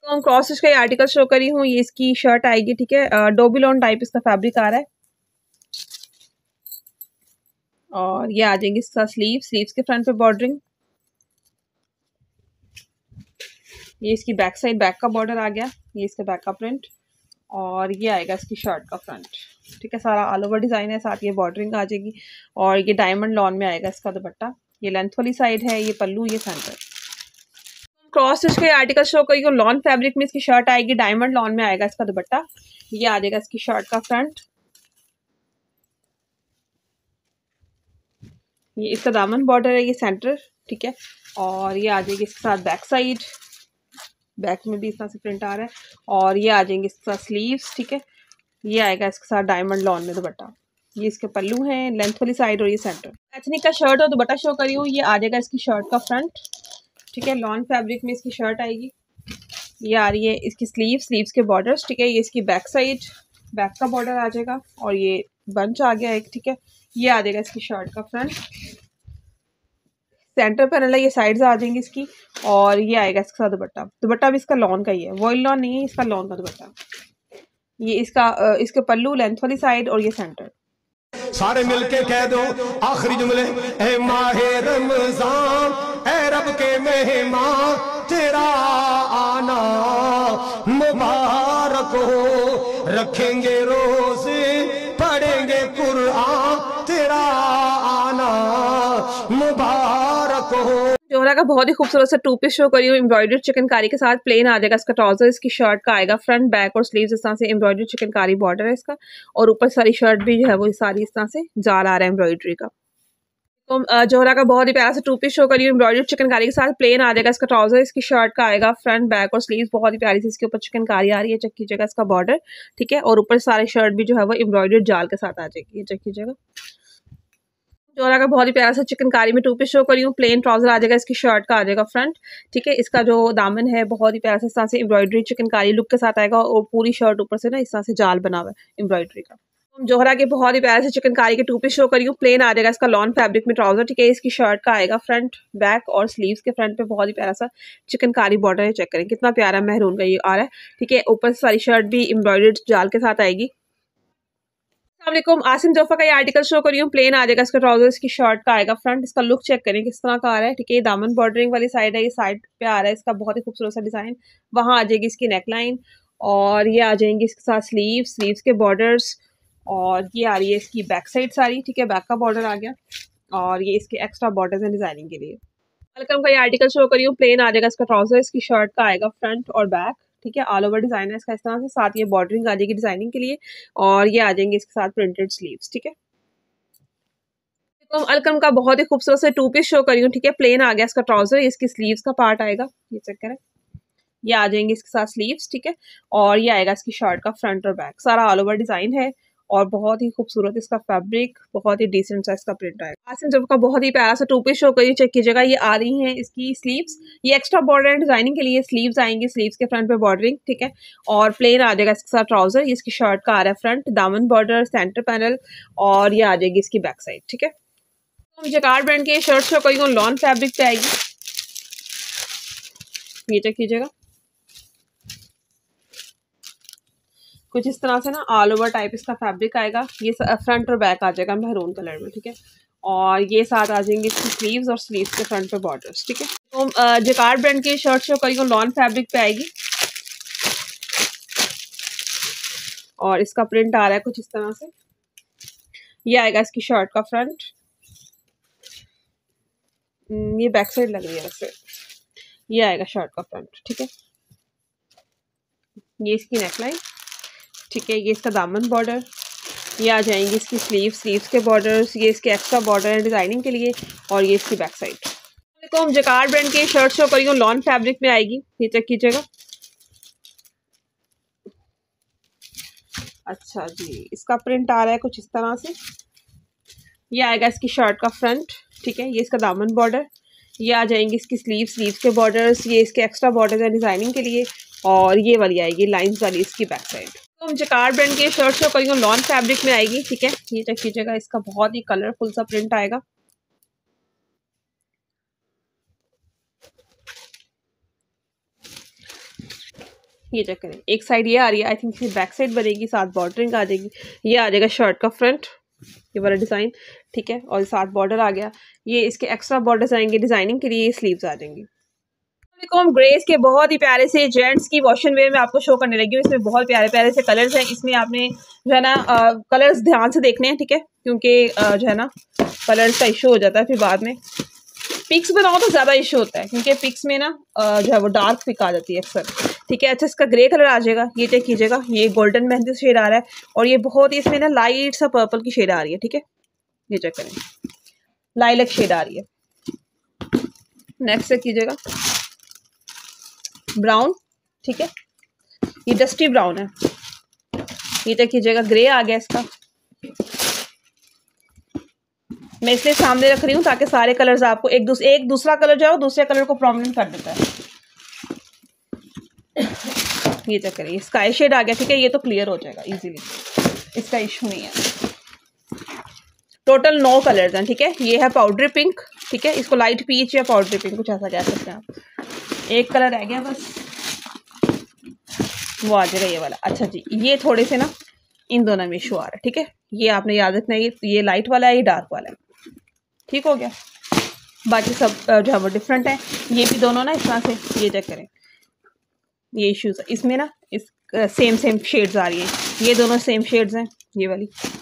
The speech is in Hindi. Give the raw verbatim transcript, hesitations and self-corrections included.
तो हम क्रॉस स्टिच का ये आर्टिकल शो करी हूँ। ये इसकी शर्ट आएगी, ठीक है, डोबिलॉन टाइप इसका फैब्रिक आ रहा है। और ये आ जाएंगे इसका स्लीव, स्लीव्स के फ्रंट पे बॉर्डरिंग। ये इसकी बैक साइड, बैक का बॉर्डर आ गया। ये इसका बैक का प्रिंट। और ये आएगा इसकी शर्ट का फ्रंट, ठीक है, सारा ऑल ओवर डिजाइन है, साथ ये बॉर्डरिंग आ जाएगी। और ये डायमंड लॉन में आएगा इसका दुपट्टा। ये लेंथ वाली साइड है, ये पल्लू, ये सेंटर। क्रॉस स्टिच के आर्टिकल शो करिए। लॉन फैब्रिक में इसकी शर्ट आएगी, डायमंड लॉन में आएगा इसका दुपट्टा। ये आ जाएगा इसकी शर्ट का फ्रंट। ये इसका दामन बॉर्डर है, ये सेंटर, ठीक है। और ये आ जाएगी इसके साथ बैक साइड, बैक में भी इस तरह से प्रिंट आ रहा है। और ये आ जाएंगे इसके साथ स्लीव्स, ठीक है। ये आएगा इसके साथ डायमंड लॉन में दुपट्टा। ये इसके पल्लू हैं, लेंथ वाली साइड, और ये सेंटर। एथनिक का शर्ट और दुपट्टा शो करी हूँ। ये आ जाएगा इसकी शर्ट का फ्रंट, ठीक है। लॉन फैब्रिक में इसकी शर्ट आएगी। ये आ रही है इसकी स्लीव, स्लीव्स के बॉर्डर्स, ठीक है। ये इसकी बैक साइड, बैक का बॉर्डर आ जाएगा। और ये बंच आ गया एक, ठीक है। ये आ जाएगा इसकी शर्ट का फ्रंट। सेंटर पैनल है, ये साइड्स आ जाएंगी इसकी। और ये आएगा इसके साथ दुपट्टा। दुपट्टा भी इसका लॉन का ही है, वॉइल लॉन नहीं है, इसका लॉन का दुपट्टा। ये इसका इसके पल्लू, लेंथ वाली साइड, और ये सेंटर। सारे मिलके कह दो आखिरी जुमले। ए माहे रमजान, ए रब के मेहमान, तेरा आना मुबारक हो। रखेंगे रोजे, पढ़ेंगे कुरान, तेरा आना मुबारक हो। जोहरा का बहुत ही खूबसूरत सा टू पीस शो करी हूँ एम्ब्रॉयडर्ड चिकनकारी के साथ। प्लेन आ जाएगा इसका ट्राउजर, इसकी शर्ट का आएगा फ्रंट, बैक और स्लीव्स इस तरह से एम्ब्रॉयडर्ड चिकनकारी बॉर्डर है इसका। और ऊपर सारी शर्ट भी जो है वो सारी इस तरह से जाल आ रहा है एम्ब्रॉयडरी का। तो जोहरा का बहुत ही प्यारा सा टू पीस शो करी हूँ एम्ब्रॉयडर्ड चिकनकारी के साथ। प्लेन आ जाएगा इसका ट्राउजर, इसकी शर्ट का आएगा फ्रंट, बैक और स्लीव्स। बहुत ही प्यारी सी इसके ऊपर चिकनकारी आ रही है, चेक कीजिएगा इसका बॉर्डर, ठीक है। और ऊपर सारी शर्ट भी जो है वो एम्ब्रॉयडर्ड जाल के साथ आ जाएगी, ये चेक कीजिएगा। जोहरा का बहुत ही प्यारा सा चिकनकारी में टू पीस शो करी हूँ। प्लेन ट्राउजर आ जाएगा, इसकी शर्ट का आ जाएगा फ्रंट, ठीक है। इसका जो दामन है बहुत ही प्यारा सा इस तरह से एम्ब्रॉयडरी चिकनकारी लुक के साथ आएगा। और पूरी शर्ट ऊपर से ना इस तरह से जाल बना हुआ है एम्ब्रॉयडरी का। जोहरा के बहुत ही प्यारे से चिकनकारी के टू पीस शो करी हूँ। प्लेन आ जाएगा इसका लॉन फैब्रिक में ट्राउजर, ठीक है। इसकी शर्ट का आएगा फ्रंट, बैक और स्लीव्स के फ्रंट पे बहुत ही प्यारा सा चिकनकारी बॉर्डर है, चेक करें कितना प्यारा मेहरून का ये आ रहा है, ठीक है। ऊपर सारी शर्ट भी एम्ब्रॉयडर्ड जाल के साथ आएगी। अस्सलामुअलैकुम, आसिम जोफा का ये आर्टिकल शो करी हूँ। प्लेन आ जाएगा इसका ट्राउजर, इसकी शर्ट का आएगा फ्रंट। इसका लुक चेक करें किस तरह का आ रहा है, ठीक है। ये दामन बॉर्डरिंग वाली साइड है, ये साइड पे आ रहा है इसका बहुत ही खूबसूरत सा डिजाइन। वहां आ जाएगी इसकी नेकलाइन। और ये आ जाएंगी इसके साथ स्लीव, स्लीव्स के बॉर्डर्स। और ये आ रही है इसकी बैक साइड सारी, ठीक है, बैक का बॉर्डर आ गया। और ये इसके एक्स्ट्रा बॉर्डर्स हैं डिजाइनिंग के लिए। वेलकम का ये आर्टिकल शो करी हूँ। प्लेन आ जाएगा इसका ट्राउजर, इसकी शर्ट का आएगा फ्रंट और बैक, ठीक है। ऑल ओवर डिजाइन है इसका इस तरह से, साथ ये बॉर्डरिंग आ जाएगी डिजाइनिंग के लिए। और ये आ जाएंगे इसके साथ प्रिंटेड स्लीव्स, ठीक है। तो अलकम का बहुत ही खूबसूरत से टू पीस शो करी हूँ, ठीक है। प्लेन आ गया इसका ट्राउजर, इसकी स्लीव्स का पार्ट आएगा, ये चेक करें। ये आ जाएंगे इसके साथ स्लीव्स, ठीक है। और ये आएगा इसकी शर्ट का फ्रंट और बैक, सारा ऑल ओवर डिजाइन है। और बहुत ही खूबसूरत इसका फैब्रिक, बहुत ही डिसेंट सा इसका प्रिंट आएगा। आसिम जोफा का बहुत ही प्यारा सा टू पीस शो करिए, चेक कीजिएगा। ये आ रही हैं इसकी स्लीव्स, ये एक्स्ट्रा बॉर्डर डिजाइनिंग के लिए स्लीव्स आएंगे, स्लीव्स के फ्रंट पे बॉर्डरिंग, ठीक है। और प्लेन आ जाएगा इसके साथ ट्राउजर, ये इसकी शर्ट का आ रहा है फ्रंट, दामन बॉर्डर, सेंटर पैनल। और ये आ जाएगी इसकी बैक साइड, ठीक है। तो जैकार्ड ब्रांड की शर्ट शो करिए, लॉन फैब्रिक पे आएगी, ये चेक कीजिएगा। कुछ इस तरह से ना ऑल ओवर टाइप इसका फैब्रिक आएगा। ये फ्रंट और बैक आ जाएगा मैरून कलर में, ठीक है। और ये साथ आ जाएंगे इसकी स्लीव्स और स्लीव्स के फ्रंट पे बॉर्डर्स, ठीक है। तो जैकार्ड ब्रांड की शर्ट शो करी लॉन फैब्रिक पे आएगी। और इसका प्रिंट आ रहा है कुछ इस तरह से। ये आएगा इसकी शर्ट का फ्रंट, ये बैक साइड लग रही है वैसे। ये आएगा शर्ट का फ्रंट, ठीक है। ये इसकी नेकलाइन, ठीक है। ये इसका दामन बॉर्डर, ये आ जाएंगी इसकी स्लीव, स्लीव्स के बॉर्डर्स, ये इसके एक्स्ट्रा बॉर्डर है डिजाइनिंग के लिए। और ये इसकी बैक साइड। तो हम जैकार्ड ब्रांड की शर्ट शो करी हूँ, लॉन फैब्रिक में आएगी, ये चेक कीजिएगा। अच्छा जी, इसका प्रिंट आ रहा है कुछ इस तरह से। ये आएगा इसकी शर्ट का फ्रंट, ठीक है। ये इसका दामन बॉर्डर, ये आ जाएंगी इसकी स्लीव, स्लीव्स के बॉर्डर्स, ये इसके एक्स्ट्रा बॉर्डर है डिजाइनिंग के लिए। और ये वाली आएगी लाइंस वाली इसकी बैक साइड। तो हम जैकार्ड ब्रांड की शर्ट शो करी हूँ, लॉन फैब्रिक में आएगी, ठीक है। ये चेक कीजिएगा, इसका बहुत ही कलरफुल सा प्रिंट आएगा। ये चेक करें, एक साइड ये आ रही है, आई थिंक बैक साइड बनेगी, साथ बॉर्डरिंग आ जाएगी। ये आ जाएगा शर्ट का फ्रंट, ये वाला डिज़ाइन, ठीक है, और साथ बॉर्डर आ गया। ये इसके एक्स्ट्रा बॉर्डर्स आएंगे डिज़ाइनिंग के लिए, स्लीव्स आ जाएंगी। ग्रेस के बहुत ही प्यारे से जेंट्स की वॉशन वेयर में आपको शो करने लगी हूँ। इसमें बहुत प्यारे प्यारे से कलर्स हैं। इसमें आपने जो है ना कलर्स ध्यान से देखने हैं, ठीक है, क्योंकि जो है ना कलर्स का इशू हो जाता है फिर बाद में। पिक्स बनाओ तो ज़्यादा इशू होता है, क्योंकि पिक्स में ना जो है वो डार्क पिक आ जाती है अक्सर, ठीक है। अच्छा, इसका ग्रे कलर आ जाएगा, ये चेक कीजिएगा, ये गोल्डन मेहंदी शेड आ रहा है, और ये बहुत ही इसमें ना लाइट सा पर्पल की शेड आ रही है, ठीक है, ये चेक करें, लाइलैक शेड आ रही है। नेक्स्ट चेक कीजिएगा, ब्राउन, ठीक है, ये डस्टी ब्राउन है, ये चेक कीजिएगा, ग्रे आ गया इसका। मैं इसलिए सामने रख रही हूँ ताकि सारे कलर्स आपको एक दूसरे एक दूसरा कलर जो है दूसरे कलर को प्रोमिनेंट कर देता है। ये चेक करिए, स्काई शेड आ गया, ठीक है, ये तो क्लियर हो जाएगा इजीली, इसका इशू नहीं है। टोटल नौ कलर्स हैं, ठीक है। ये है पाउडर पिंक, ठीक है, इसको लाइट पीच या पाउडर पिंक कुछ ऐसा कह सकते हैं आप। एक कलर रह गया बस, वो आ जाएगा ये वाला। अच्छा जी, ये थोड़े से ना इन दोनों में इशू आ रहा है, ठीक है, ये आपने याद रखना है, ये लाइट वाला है, ये डार्क वाला है, ठीक हो गया। बाकी सब जो है वो डिफरेंट है। ये भी दोनों ना इस तरह से, ये चेक करें, ये इश्यूज है इसमें ना, इस सेम सेम शेड्स आ रही है, ये दोनों सेम शेड्स हैं, ये वाली